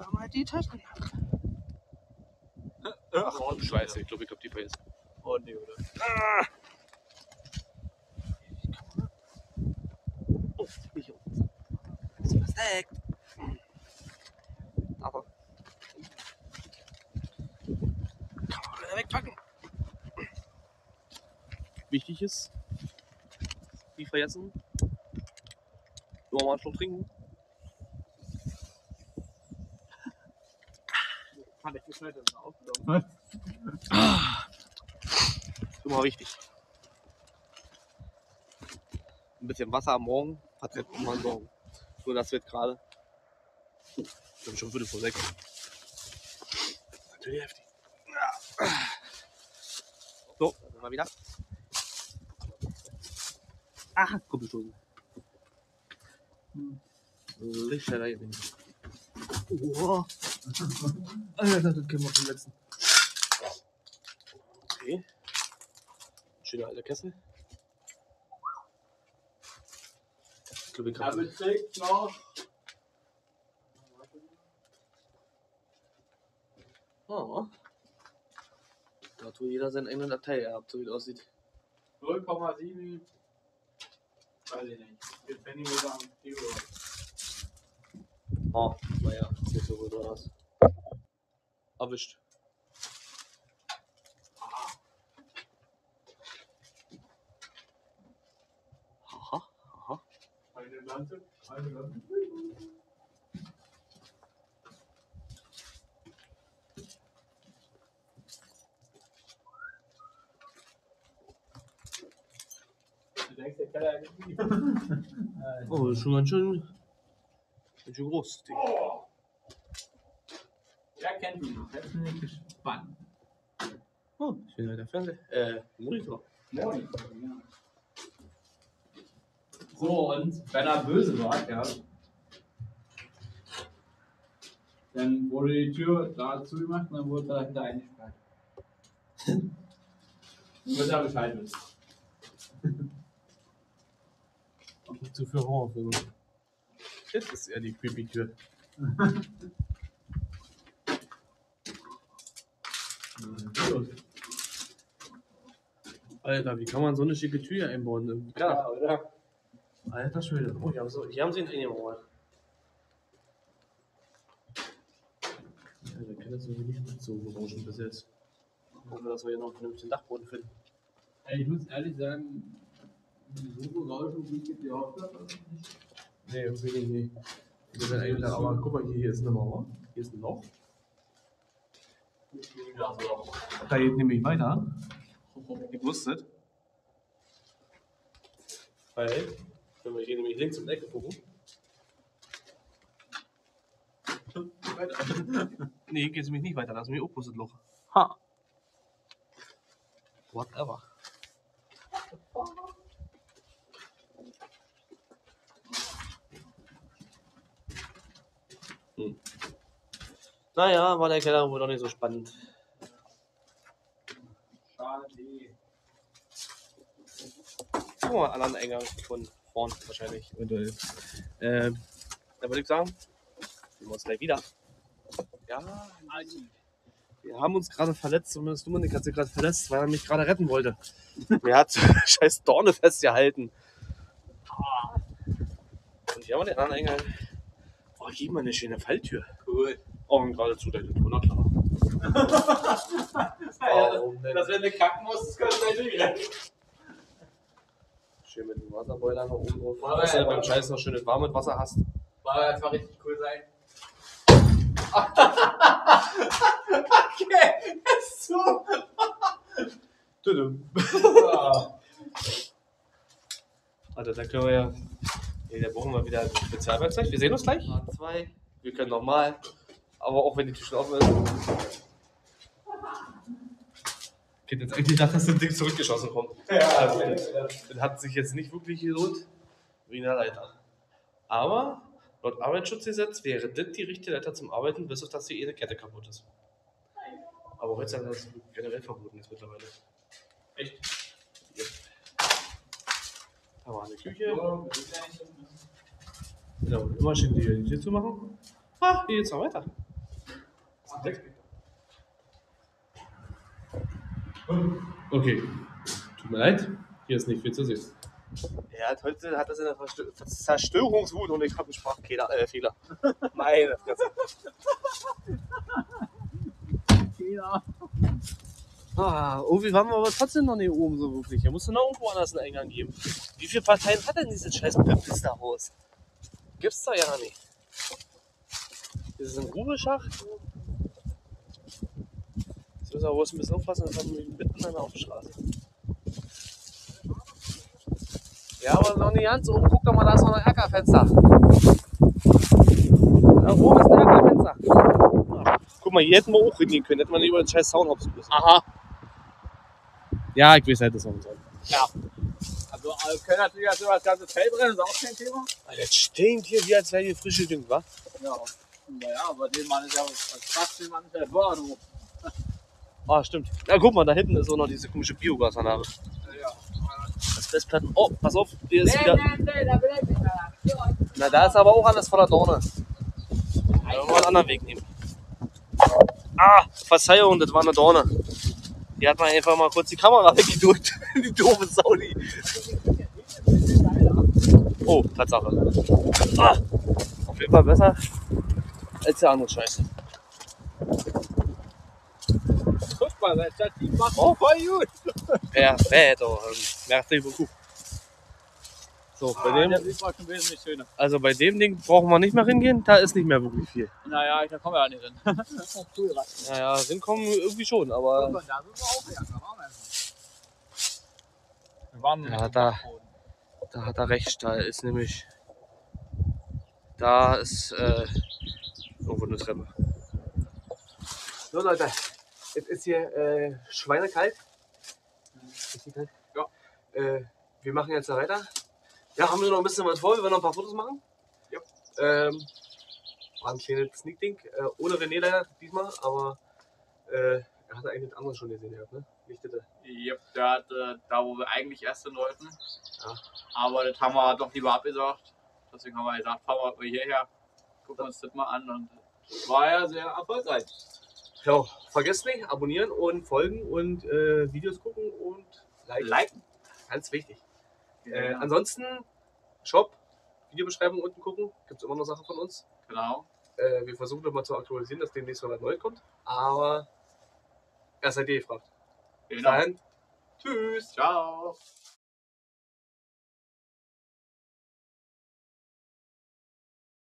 mal die Taschen. Ach, oh, Scheiße, ich glaube, ich hab die vergessen. Oh nee, oder? Oh, nicht um. Das ist perfekt. Aber kann man wieder wegpacken. Wichtig ist, nicht vergessen, nur mal einen Schluck trinken. Kann ich nicht weiter aufgenommen. Ist immer wichtig. Ein bisschen Wasser am Morgen hat jetzt immer einen Morgen. Nur das wird gerade. Ich bin schon 5:45. Natürlich heftig. So, dann sind wir wieder. Ach, Kuppelstoßen. Lichter da hier bin ich. Oh. Alter, das kennen wir vom letzten. Okay. Schöner alter Kessel. Ich glaube, ich kann noch. Oh. Da hat wohl jeder seinen eigenen Datei gehabt, so wie es aussieht. 0,7. Weiß ich nicht. Jetzt Zentimeter am Kilo. Oh, naja, sieht so gut aus. Erwischt. Aha, aha. Eine Lanze. Eine Lanze. Du denkst, der Keller eigentlich. Oh, das ist schon ganz schön groß. Das Ding. Oh. Wer kennt ihn noch? Jetzt bin ich gespannt. Oh, schön alter Fernseher. Monitor. Moin. So, und wenn er böse war, ja, dann wurde die Tür da zugemacht und dann wurde dahinter eingesperrt. Wird er Bescheid wissen. Nicht zu viel Horrorfilme. Jetzt ist eher die Creepy-Tür. Alter, wie kann man so eine schicke Tür hier einbauen? Ja, oder? Alter Schwede. Oh, hier haben sie ihn eingebaut. Also, ich kann das irgendwie nicht so berauschen bis jetzt. Hoffen wir, dass wir hier noch einen vernünftigen Dachboden finden. Ich muss ehrlich sagen, so berauschend wie ich die Hauptstadt nicht. Nee, irgendwie nicht. Wir sind eigentlich da, aber guck mal, hier ist eine Mauer. Hier ist ein Loch. Ja, so. Da geht nämlich weiter. Ich wusste es. Weil, wenn wir hier nämlich links um die Ecke gucken. Nee, hier geht es nämlich nicht weiter. Da ist nämlich auch bloß das Loch. Ha! Whatever. Naja, war der Keller wohl doch nicht so spannend. Schade. Gucken wir mal einen anderen Eingang von vorn wahrscheinlich. Eventuell. Dann würde ich sagen, sehen wir uns gleich wieder. Ja, wir haben uns gerade verletzt, zumindest Dominik hat sich gerade verletzt, weil er mich gerade retten wollte. Mir hat scheiß Dorne festgehalten. Und hier haben wir den anderen Eingang. Oh, hier mal eine schöne Falltür. Cool. Oh, und gerade zu der Tür, na klar. Warum denn? Dass wenn du kacken musst, das könnte natürlich retten. Schön mit dem Wasserboiler noch oben drauf. Aber Dass du ja, beim Scheiß noch schönes warmes Wasser hast. War jetzt mal richtig cool sein. Okay, ist so. Alter, da können wir ja. Nee, da brauchen wir wieder ein Spezialwerkzeug. Wir sehen uns gleich. Zwei. Wir können nochmal. Aber auch wenn die Tür schon offen ist. Ich hätte jetzt eigentlich gedacht, dass das Ding zurückgeschossen kommt. Ja, Also, das hat sich jetzt nicht wirklich gelohnt. Wie eine Leiter. Aber laut Arbeitsschutzgesetz wäre das die richtige Leiter zum Arbeiten, bis auf dass die eine Kette kaputt ist. Aber heutzutage ist das generell verboten jetzt mittlerweile. Echt? Ja. Da war eine Küche. Genau, immer schön die Tür zu machen. Ah, hier geht's noch weiter. Okay. Tut mir leid. Hier ist nicht viel zu sehen. Ja, heute hat das in der Zerstörungswut und ich habe einen Sprachfehler. Meine Fresse. Irgendwie waren wir aber trotzdem noch nicht oben so wirklich. Hier musst du noch irgendwo anders einen Eingang geben. Wie viele Parteien hat denn dieses scheiß Pipisterhaus? Gibt's doch ja nicht. Das ist ein Grubelschacht. Das müssen wir wohl ein bisschen aufpassen, das haben wir mitten auf der Straße. Ja, aber noch nicht ganz oben. Guck doch mal, da ist noch ein Erkerfenster. Da oben ist ein Erkerfenster. Guck mal, hier hätten wir auch hingehen können. Hätten wir nicht über den scheiß Soundhops müssen. Aha. Ja, ich weiß halt, das auch so. Ja. Also, wir können natürlich jetzt über das ganze Feld brennen, ist auch kein Thema. Alter, das stinkt hier, wie als wäre hier frisch gedüngt, wa? Ja. Naja, aber den Mann ist ja fast den Mann ist ja Borno. Ah, stimmt. Ja, guck mal, da hinten ist auch noch diese komische Biogasanlage. Ja. Festplatten. Oh, pass auf, hier ist wieder. Nee, da will ich nicht mehr. Na, da ist aber auch alles voller Dorne. Da wollen wir einen anderen Weg nehmen. Ah, Verzeihung, das war eine Dorne. Die hat man einfach mal kurz die Kamera weggedrückt. Die doofe Sau, die. Oh, Tatsache. Ah, auf jeden Fall besser als der andere Scheiß. Guck mal, das Team macht voll gut. Perfekt, merci beaucoup. So, bei dem, Der sieht mal schon wesentlich schöner. also bei dem Ding brauchen wir nicht mehr hingehen, da ist nicht mehr wirklich viel. Naja, da kommen wir ja nicht hin. Das ist cool, Naja, hinkommen irgendwie schon, aber da sind wir auch her. Da waren wir erst. Wir waren Ja, da hat er recht, da ist nämlich, da ist irgendwo eine Treppe. So Leute, es ist hier schweinekalt. Ist die kalt? Ja. Wir machen jetzt da weiter. Ja, haben wir noch ein bisschen was vor, wir wollen noch ein paar Fotos machen. Ja. War ein kleines Sneak-Ding, ohne René leider diesmal, aber er hatte eigentlich das andere schon gesehen gehabt, ne? Nicht bitte. Ja, der hat da, wo wir eigentlich erst hin wollten. Ja. Aber das haben wir doch lieber abgesagt. Deswegen haben wir gesagt, fahren wir hierher, gucken uns das mal an und war ja sehr erfolgreich. Ja, vergesst nicht, abonnieren und folgen und Videos gucken und liken. Ganz wichtig. Ansonsten, Shop, Videobeschreibung unten gucken. Gibt es immer noch Sachen von uns. Genau. Wir versuchen das mal zu aktualisieren, dass demnächst mal was Neues kommt. Aber erst seid ihr gefragt. Bis Genau. dahin. Tschüss. Ciao.